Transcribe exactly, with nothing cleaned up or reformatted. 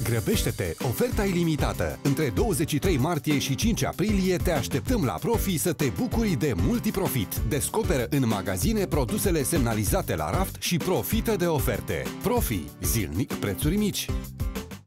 Grăbește-te! Oferta e limitată! Între douăzeci și trei martie și cinci aprilie te așteptăm la Profi să te bucuri de multiprofit. Descoperă în magazine produsele semnalizate la raft și profită de oferte. Profi. Zilnic prețuri mici.